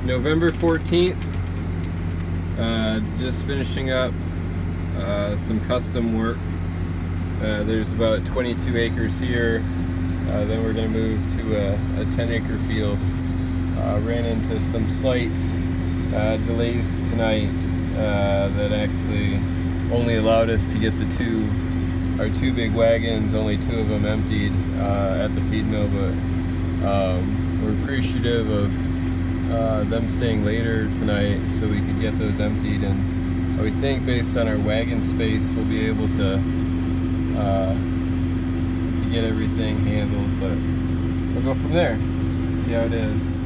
November 14th. Just finishing up some custom work. There's about 22 acres here. Then we're going to move to a 10-acre field. Ran into some slight delays tonight that actually only allowed us to get our two big wagons, only 2 of them emptied at the feed mill, but we're appreciative of them staying later tonight so we could get those emptied, and we think based on our wagon space we'll be able to get everything handled, but we'll go from there, see how it is.